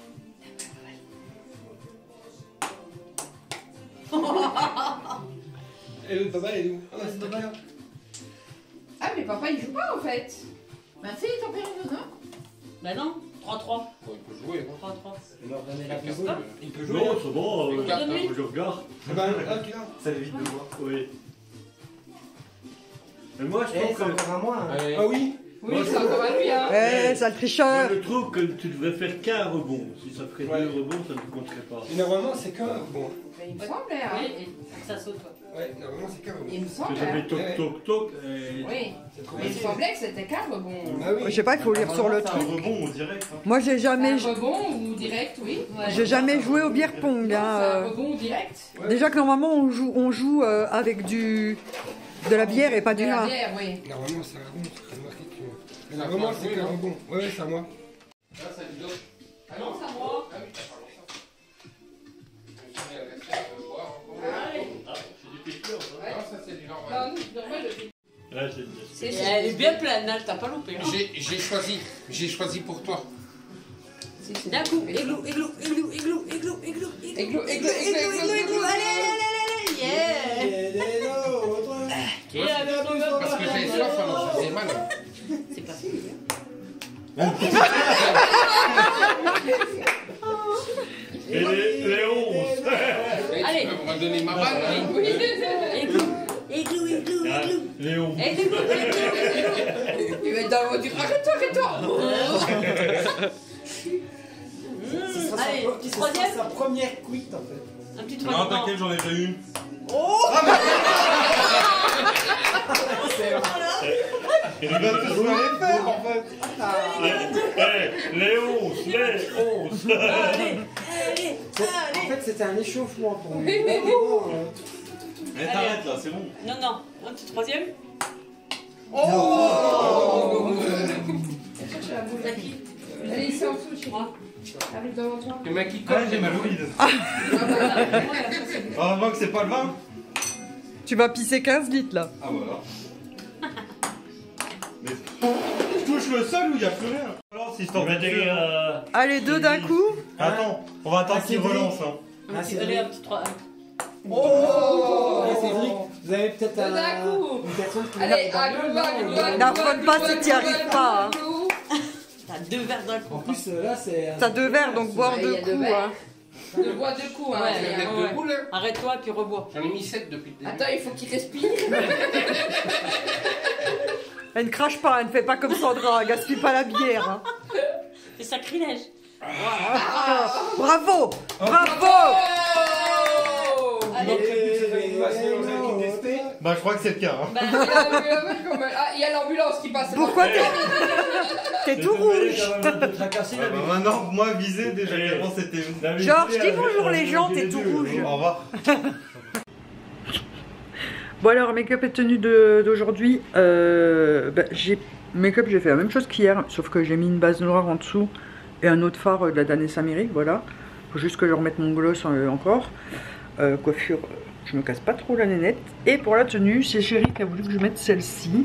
B: Et le papa, il est où? Ah, c'est
E: papa.
B: là.
E: Ah, mais papa, il joue pas en fait. Bah, si, ton père, il joue, non? Bah, non, 3-3.
D: Bon, il peut jouer.
E: 3-3.
F: Il m'a redonné la
D: Quelqu'un
F: boule.
D: peut-
F: Il peut
B: Non,
F: jouer.
B: c'est bon,
D: Une carte, hein.
B: je regarde.
F: Ah bah, ok, là.
B: Ça évite de voir. Oui. Mais moi, je
F: Eh,
B: trouve
F: c'est
B: que.
F: encore à moi. Hein.
D: Allez.
B: Ah oui?
E: Oui, c'est encore à lui, hein.
A: Eh, sale tricheur.
F: Je trouve que tu devrais faire qu'un rebond. Si ça ferait
B: Ouais.
F: 2 rebonds, ça ne compterait pas.
B: Et normalement, c'est qu'un bon.
E: Mais il me semblait, hein.
G: Oui, et ça saute quoi.
B: Ouais, normalement, c'est qu'un bon.
E: Il me
F: Que
E: semblait.
F: j'avais
E: Hein.
F: toc toc toc.
E: Oui.
B: C'est trop
E: Mais il me
B: facile.
E: semblait que c'était qu'un rebond.
B: Ah oui.
A: Je sais pas, il faut lire sur le
F: C'est un
A: truc.
F: rebond au direct. Hein.
A: Moi, j'ai
E: Un
A: jamais,
E: rebond ou direct, oui.
A: j'ai jamais joué au beer pong.
E: Non,
A: Hein.
E: c'est un rebond direct.
A: Déjà que normalement, on joue avec de la bière et pas du
E: De la
A: vin.
E: bière, oui.
B: Normalement, c'est un rebond. C'est marqué que. Normalement, c'est qu'un rebond. Ouais, c'est à moi.
D: Là, ça lui donne.
E: Ah non, c'est à moi.
D: Ah oui, d'accord. Je me suis mis à rester à boire encore.
E: Allez.
F: Ah, c'est du pétrole, ça.
D: Non, ça c'est du normal.
E: Non, nous, normal, le
F: Ouais, c'est
G: Elle est bien pleine, hein, t'as pas loupé. Hein.
D: J'ai choisi pour toi.
G: D'un coup, églou, églou, églou, églou, églou, églou,
E: Églou, églou, églou, églou.
G: allez, yeah. Et alors,
D: Parce que j'avais soif, alors ça faisait mal.
G: c'est pas fini, hein.
F: Et les 11.
G: Allez.
D: Tu peux me redonner ma balle, hein.
G: Églou, églou, églou,
F: Ah,
G: églou.
F: les 11.
G: Églou, églou,
E: Il va être dans le du arrête-toi, arrête-toi.
G: Allez, petit troisième.
H: Sa première cuite en fait.
G: Un petit
F: Non,
G: troisième.
F: t'inquiète, j'en ai déjà une. Il va te jouer les faire en fait. Les 11, les 11.
G: Allez, allez,
H: En
G: allez.
H: fait, c'était un échauffement pour lui.
F: Mais t'arrêtes là, c'est bon.
G: Non, non, un petit troisième.
E: Allez, c'est en dessous, chez moi. Arrive devant toi.
D: Le mec qui
F: Ah, j'ai mal au bide. Heureusement que c'est pas le vin.
A: Tu vas pisser 15 litres là.
F: Ah voilà. Mais je touche le sol ou il n'y a plus rien. Alors, si t'en veux dire.
A: Allez, deux d'un coup.
F: Attends, on va attendre qu'il relance. Hein.
G: Un petit, allez, un petit troisième.
H: Oh, Cédric, vous avez peut-être
E: Deux d'un coup.
H: une personne qui
E: Allez, aglou, aglou, aglou.
A: N'affronte pas si t'y arrives pas, hein.
G: T'as 2 verres d'un coup.
H: En plus, là, c'est.
A: T'as 2 verres, donc boire
E: Ouais,
A: 2
E: il y a deux
A: coups.
E: verres.
A: Hein.
E: Deux bois, deux coups, hein.
G: Ouais,
E: allez,
G: ouais,
E: hein.
D: Deux boules, hein.
G: Arrête-toi et puis rebois.
D: J'en ai mis 7 depuis le début.
E: Attends, il faut qu'il respire.
A: Elle ne crache pas, elle ne fait pas comme Sandra, elle gaspille pas la bière. Hein.
G: C'est sacrilège.
A: Bravo, bravo.
E: Oh
B: Il manquerait plus que cette animation dans un kit d'SP.
F: Bah, je crois que c'est le cas. Hein.
G: Bah,
E: Ah, il y a l'ambulance qui passe.
A: Pourquoi t'es tout rouge?
F: Bah, maintenant, moi, visé déjà avant c'était.
A: Georges, dis bonjour les gens, t'es tout rouge.
F: Au revoir.
A: Bon alors, make-up et tenue d'aujourd'hui, make-up j'ai fait la même chose qu'hier, sauf que j'ai mis une base noire en dessous et un autre fard de la Danessa Miri, voilà. Faut juste que je remette mon gloss encore. Coiffure, je me casse pas trop la nénette. Et pour la tenue, c'est Chérie qui a voulu que je mette celle-ci.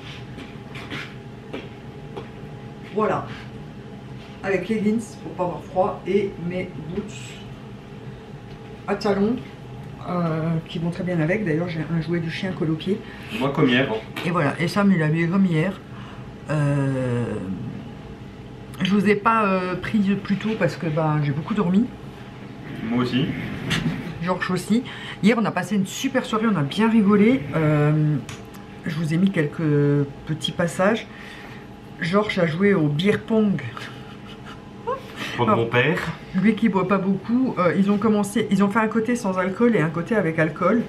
A: Voilà. Avec leggings pour pas avoir froid et mes boots à talons. Qui vont très bien avec. D'ailleurs, j'ai un jouet du chien colle au pied.
F: Moi, comme hier.
A: Et voilà. Et Sam, il a habillé comme hier. Je vous ai pas pris plus tôt parce que j'ai beaucoup dormi.
F: Moi aussi.
A: Georges aussi. Hier, on a passé une super soirée. On a bien rigolé. Je vous ai mis quelques petits passages. Georges a joué au beer pong.
F: Pour mon père.
A: Lui qui boit pas beaucoup, ils ont fait un côté sans alcool et un côté avec alcool.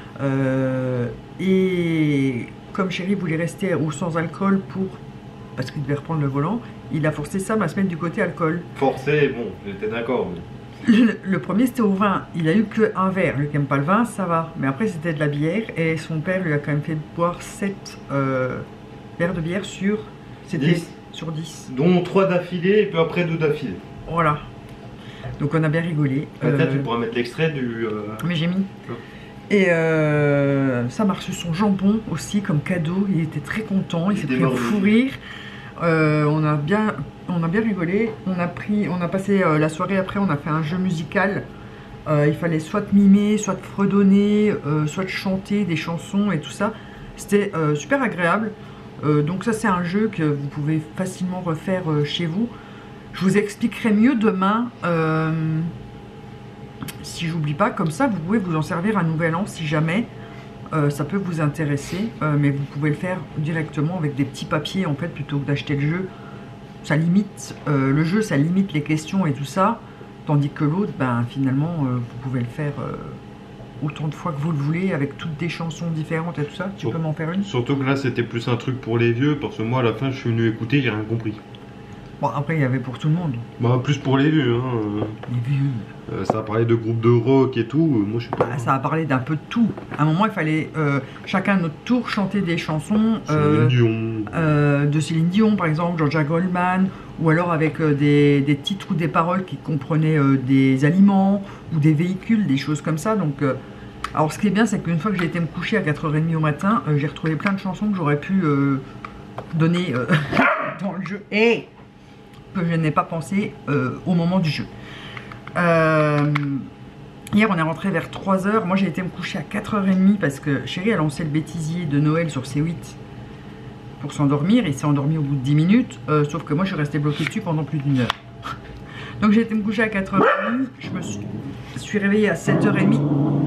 A: Et comme Chérie voulait rester au sans alcool parce qu'il devait reprendre le volant, il a forcé Sam à se mettre du côté alcool.
F: Forcé, bon, j'étais d'accord.
A: Le premier c'était au vin, il a eu que un verre, lui qui aime pas le vin, ça va. Mais après c'était de la bière et son père lui a quand même fait boire 7 verres de bière sur
F: 10.
A: Sur 10.
F: Dont 3 d'affilée et puis après 2 d'affilée.
A: Voilà. Donc on a bien rigolé.
F: Peut-être tu pourras mettre l'extrait du.
A: Mais j'ai mis. Et Sam a reçu son jambon aussi comme cadeau. Il était très content. Il s'est pris un fou rire. On a bien rigolé. On a passé la soirée après. On a fait un jeu musical. Il fallait soit mimer, soit fredonner, soit chanter des chansons et tout ça. C'était super agréable. Donc ça c'est un jeu que vous pouvez facilement refaire chez vous. Je vous expliquerai mieux demain, si j'oublie pas, comme ça vous pouvez vous en servir un nouvel an si jamais. ça peut vous intéresser, mais vous pouvez le faire directement avec des petits papiers en fait plutôt que d'acheter le jeu. Ça limite, le jeu ça limite les questions et tout ça, tandis que l'autre, ben finalement, vous pouvez le faire autant de fois que vous le voulez, avec toutes des chansons différentes et tout ça. Tu peux m'en faire une?
F: Surtout que là c'était plus un truc pour les vieux, parce que moi à la fin je suis venu écouter, j'ai rien compris.
A: Bon, après il y avait pour tout le monde.
F: Bah plus pour les vieux, hein.
A: Les vieux.
F: Ça a parlé de groupes de rock et tout, moi je sais pas.
A: Ah, ça a parlé d'un peu de tout. À un moment il fallait chacun à notre tour chanter des chansons
F: Céline Dion.
A: De Céline Dion par exemple, Georgia Goldman, ou alors avec des titres ou des paroles qui comprenaient des aliments ou des véhicules, des choses comme ça. Donc, alors ce qui est bien, c'est qu'une fois que j'ai été me coucher à 4h30 au matin, j'ai retrouvé plein de chansons que j'aurais pu donner dans le jeu et que je n'ai pas pensé au moment du jeu. Hier on est rentré vers 3h, moi j'ai été me coucher à 4h30 parce que chérie a lancé le bêtisier de Noël sur C8 pour s'endormir, il s'est endormi au bout de 10 minutes, sauf que moi je suis restée bloquée dessus pendant plus d'1 heure. Donc j'ai été me coucher à 4h30, je me suis réveillée à 7h30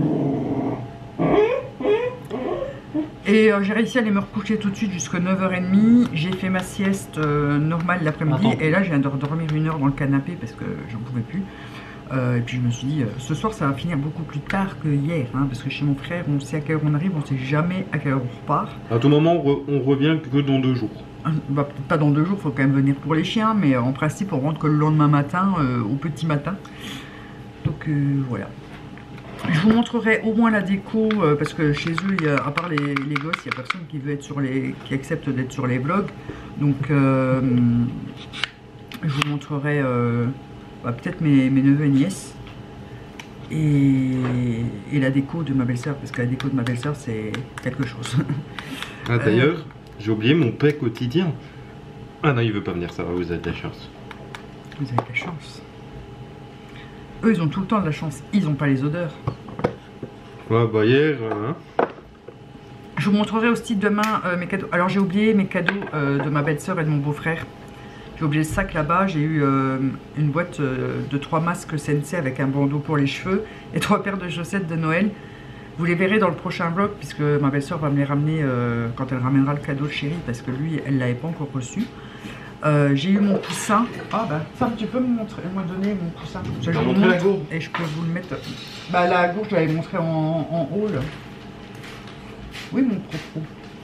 A: et j'ai réussi à aller me recoucher tout de suite jusqu'à 9h30, j'ai fait ma sieste normale l'après-midi et là je viens de redormir 1 heure dans le canapé parce que j'en pouvais plus. Et puis je me suis dit, ce soir ça va finir beaucoup plus tard que hier, hein, parce que chez mon frère on sait à quelle heure on arrive, on sait jamais à quelle heure on repart.
F: À tout moment on revient que dans 2 jours.
A: Bah, pas dans 2 jours, faut quand même venir pour les chiens, mais en principe on rentre que le lendemain matin, au petit matin. Donc voilà. Je vous montrerai au moins la déco, parce que chez eux, à part les gosses, il n'y a personne qui veut être qui accepte d'être sur les vlogs. Donc je vous montrerai peut-être mes neveux et nièces et la déco de ma belle-sœur, parce que la déco de ma belle-sœur c'est quelque chose.
F: Ah d'ailleurs, j'ai oublié mon paix quotidien. Ah non, il veut pas venir, ça va, vous avez de la chance.
A: Vous avez de la chance. Eux ils ont tout le temps de la chance, ils n'ont pas les odeurs.
F: Ouais bah hier, hein.
A: Je vous montrerai aussi demain mes cadeaux. Alors j'ai oublié mes cadeaux de ma belle-sœur et de mon beau-frère. J'ai oublié le sac là-bas, j'ai eu une boîte de 3 masques Sensei avec un bandeau pour les cheveux et 3 paires de chaussettes de Noël. Vous les verrez dans le prochain vlog puisque ma belle-sœur va me les ramener quand elle ramènera le cadeau de chéri parce que lui, elle ne l'avait pas encore reçu. J'ai eu mon coussin. Ah bah, Sam, tu peux me donner mon coussin? Je vais vous montrer la gourde. Et je peux vous le mettre. Bah la gourde, je l'avais montré en haut là. Oui, mon propos.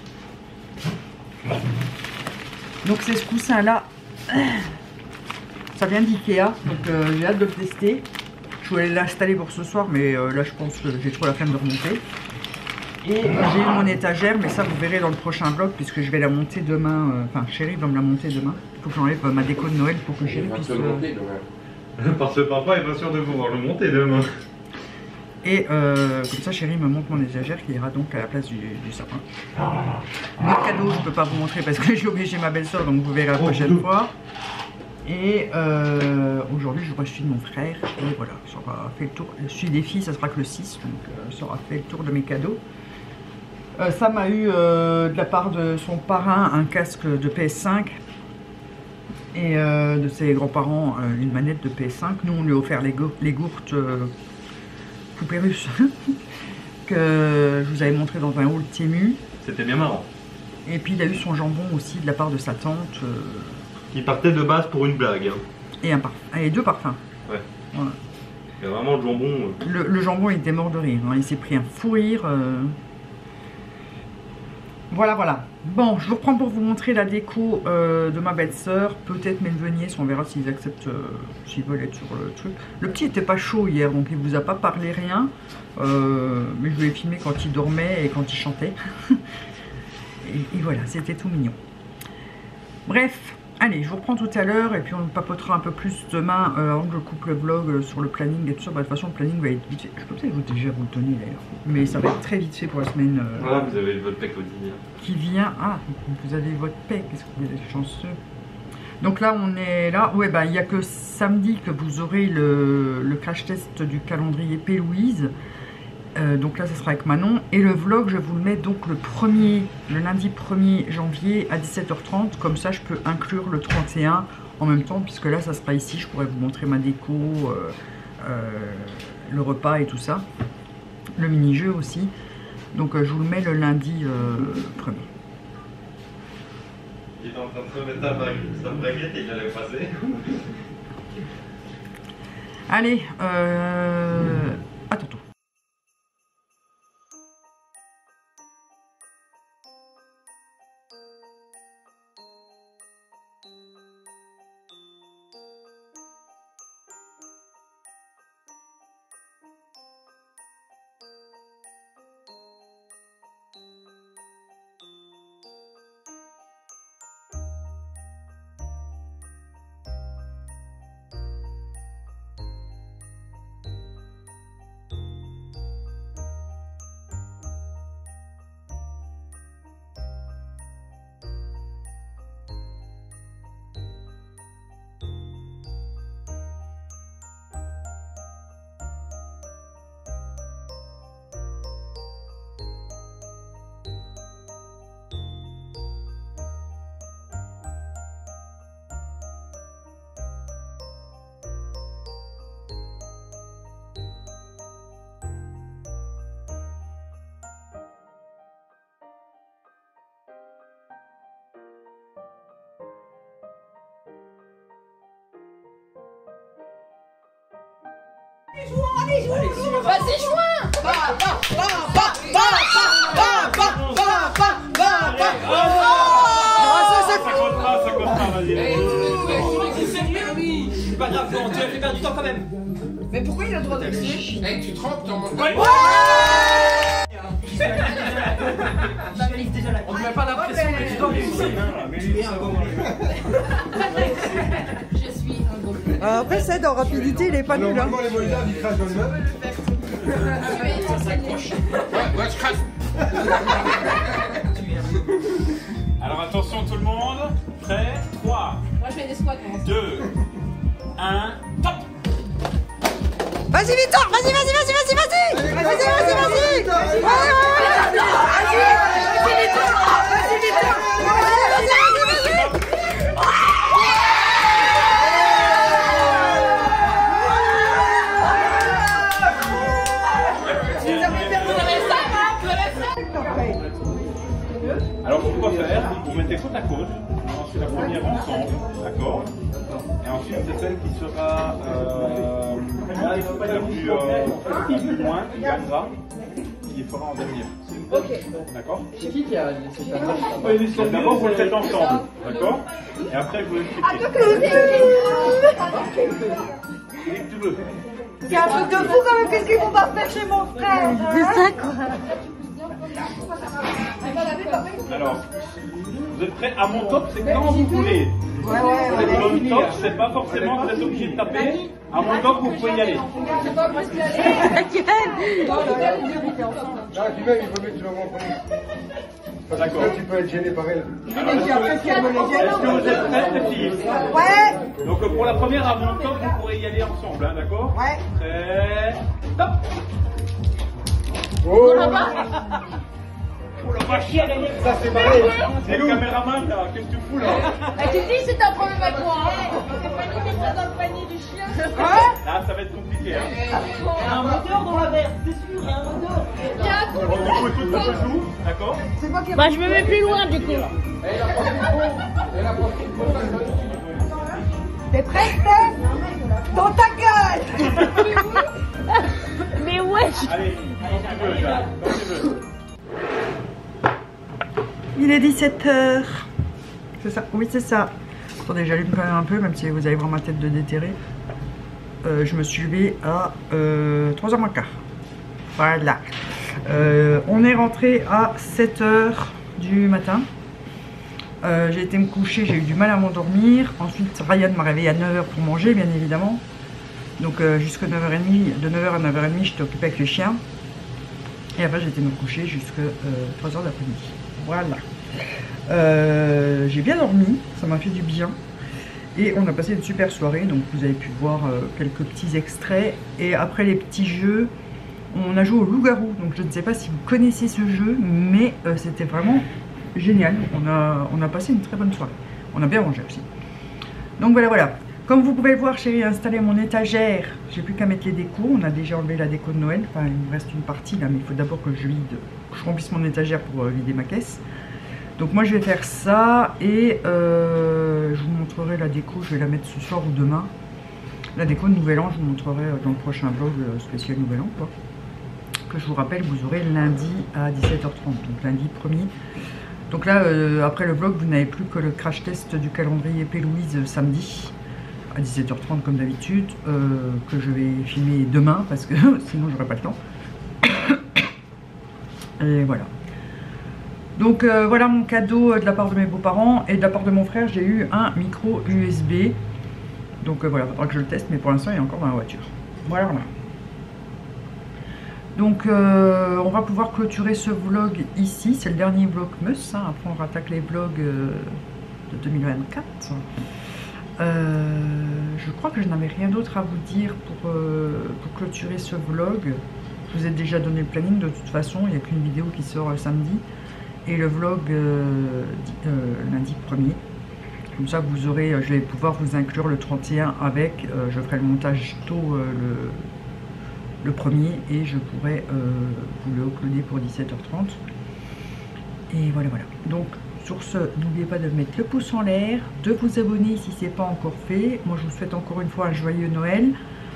A: Donc c'est ce coussin là. Ça vient d'Ikea, donc j'ai hâte de le tester. Je voulais l'installer pour ce soir, mais là je pense que j'ai trop la flemme de remonter. Et j'ai eu mon étagère, mais ça vous verrez dans le prochain vlog, puisque je vais la monter demain. Enfin, chérie va me la monter demain. Il faut que j'enlève ma déco de Noël pour que chérie puisse...
F: Parce que papa est pas sûr de pouvoir le monter demain.
A: Et comme ça, chérie me montre mon étagère qui ira donc à la place du sapin. Le cadeau, je ne peux pas vous montrer parce que j'ai obligé ma belle-sœur, donc vous verrez la prochaine fois. Et aujourd'hui, je suis de mon frère. Et voilà, ça aura fait le tour. Celui des filles, ça sera que le 6, donc ça aura fait le tour de mes cadeaux. Sam a eu de la part de son parrain un casque de PS5 et de ses grands-parents une manette de PS5. Nous, on lui a offert les gourdes poupées russes que je vous avais montré dans un haul Temu.
F: C'était bien marrant.
A: Et puis il a eu son jambon aussi de la part de sa tante.
F: Il partait de base pour une blague. Hein.
A: Et un parfum. Et 2 parfums.
F: Ouais.
A: Voilà.
F: Il y a vraiment le jambon.
A: Le jambon il était mort de rire. Hein. Il s'est pris un fou rire. Voilà, voilà. Bon, je vous reprends pour vous montrer la déco de ma belle-sœur. Peut-être mes neveux-nièces, on verra s'ils acceptent, s'ils veulent être sur le truc. Le petit était pas chaud hier, donc il vous a pas parlé rien. Mais je lui ai filmé quand il dormait et quand il chantait. et voilà, c'était tout mignon. Bref, allez, je vous reprends tout à l'heure et puis on papotera un peu plus demain avant que je coupe le vlog sur le planning et tout ça. Bah, de toute façon, le planning va être vite fait. Je peux peut-être déjà vous le donner d'ailleurs. Mais ça va être très vite fait pour la semaine.
F: Voilà, vous avez votre pack quotidien.
A: Qui vient. Ah, vous avez votre pack. Qu'est-ce que vous êtes chanceux. Donc là, on est là. Ouais, bah, il n'y a que samedi que vous aurez le crash test du calendrier P. Louise. Donc là, ça sera avec Manon. Et le vlog, je vous le mets donc le lundi 1er janvier à 17h30. Comme ça, je peux inclure le 31 en même temps, puisque là, ça sera ici. Je pourrais vous montrer ma déco, le repas et tout ça. Le mini-jeu aussi. Donc je vous le mets le lundi 1er.
F: Il est en train de se mettre sa baguette et il allait passer.
A: Allez, à tantôt.
E: Vas-y, joins.
B: Ça compte pas, vas-y. C'est pas grave, non, tu as fait perdre du temps quand même.
E: Mais pourquoi il a le droit d'expliquer?
D: Hey, tu trempes ton monde.
B: Ouais.
E: On ne met pas d'impression, mais tu dois Je suis un gros.
A: Après, ça, dans rapidité, il est pas nul. Hein.
D: Les Moldaves, ils crachent dans les mains.
B: Ça s'accroche.
D: Ouais, je crache.
B: Alors attention tout le monde. Prêt? 3,
E: Moi je fais des squats.
B: 2, 1, top.
A: Vas-y, Victor, vas-y.
B: Alors ce qu'on va faire, vous mettez côte à côte, ensuite la première ensemble, d'accord? Et ensuite c'est celle qui sera la plus loin, qui gagnera, qui fera en dernier. Ok. D'accord?
H: C'est qui a cette
B: Donc d'abord vous le faites ensemble, d'accord? Et après vous l'expliquez. Dès que tu veux.
I: C'est un truc de fou quand même, qu'est-ce qu'ils vont pas faire chez mon frère? C'est ça quoi.
B: Alors, vous êtes prêts? À mon top, c'est quand vous voulez.
I: Ouais.
B: Mon top, c'est pas forcément que vous êtes obligé de taper. À mon top, vous pouvez y aller.
D: Là, tu mets, il faut mettre sur mon premier. Parce que là, tu peux être gêné par elle.
B: Alors, est-ce que vous êtes prêts, les filles?
I: Ouais.
B: Donc, pour la première, à mon top, vous pourrez y aller ensemble, hein, d'accord?
I: Ouais.
B: Prêt? Top!
D: Oh là là.
B: Oh la vache!
D: Ça, c'est pareil.
B: C'est le caméraman, là. Qu'est-ce que tu fous, là?
E: Tu dis c'est un problème à toi. Dans le panier du chien.
B: Là, ça va être compliqué, hein.
I: Un moteur dans la verre, c'est sûr, il y a un moteur.
B: Bon, du coup, tout se joue, d'accord?
G: Bah, je me mets plus loin du coup.
I: T'es prêt, Steph? Dans ta gueule.
G: Mais wesh.
B: Allez, quand tu veux, Jacques, quand tu veux.
A: Il est 17h. C'est ça, oui c'est ça. Attendez, j'allume quand même un peu, même si vous allez voir ma tête de déterré. Je me suis levée à 3h moins quart. Voilà. On est rentré à 7h du matin. J'ai été me coucher, j'ai eu du mal à m'endormir. Ensuite, Ryan m'a réveillé à 9h pour manger, bien évidemment. Donc jusqu'à 9h30, de 9h à 9h30, j'étais occupée avec les chiens. Et après, j'ai été me coucher jusqu'à 3h d'après-midi. Voilà. J'ai bien dormi, ça m'a fait du bien. Et on a passé une super soirée, donc vous avez pu voir quelques petits extraits. Et après les petits jeux, on a joué au loup-garou. Donc je ne sais pas si vous connaissez ce jeu, mais c'était vraiment génial. On a passé une très bonne soirée. On a bien mangé aussi. Donc voilà. Comme vous pouvez le voir, j'ai installé mon étagère. J'ai plus qu'à mettre les décos. On a déjà enlevé la déco de Noël. Enfin, il me reste une partie là, mais il faut d'abord que je remplisse mon étagère pour vider ma caisse. Donc moi je vais faire ça et je vous montrerai la déco. Je vais la mettre ce soir ou demain. La déco de Nouvel An, je vous montrerai dans le prochain vlog spécial Nouvel An, quoi. Que je vous rappelle, vous aurez lundi à 17h30, donc lundi 1er. Donc là, après le vlog, vous n'avez plus que le crash test du calendrier P-Louise samedi à 17h30 comme d'habitude, que je vais filmer demain parce que sinon j'aurai pas le temps. Et voilà. Donc voilà mon cadeau de la part de mes beaux-parents, et de la part de mon frère, j'ai eu un micro USB. Donc voilà, il faudra que je le teste, mais pour l'instant il est encore dans la voiture. Voilà, voilà. Donc on va pouvoir clôturer ce vlog ici. C'est le dernier vlogmas, hein. Après on rattaque les vlogs de 2024. Je crois que je n'avais rien d'autre à vous dire pour clôturer ce vlog. Je vous ai déjà donné le planning de toute façon, il n'y a qu'une vidéo qui sort samedi. Et le vlog lundi 1er. Comme ça vous aurez, je vais pouvoir vous inclure le 31 avec, je ferai le montage tôt le 1er et je pourrai vous le uploader pour 17h30. Et voilà, voilà. Donc sur ce, n'oubliez pas de mettre le pouce en l'air, de vous abonner si ce n'est pas encore fait. Moi je vous souhaite encore une fois un joyeux Noël.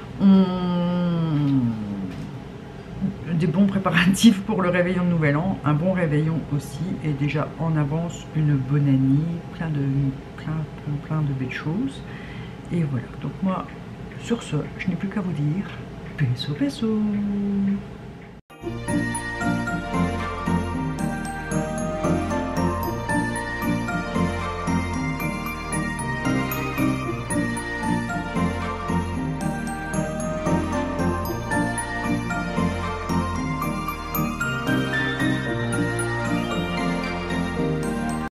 A: Des bons préparatifs pour le réveillon de Nouvel An, un bon réveillon aussi, et déjà en avance une bonne année, plein de belles choses. Et voilà, donc moi sur ce, je n'ai plus qu'à vous dire peso peso.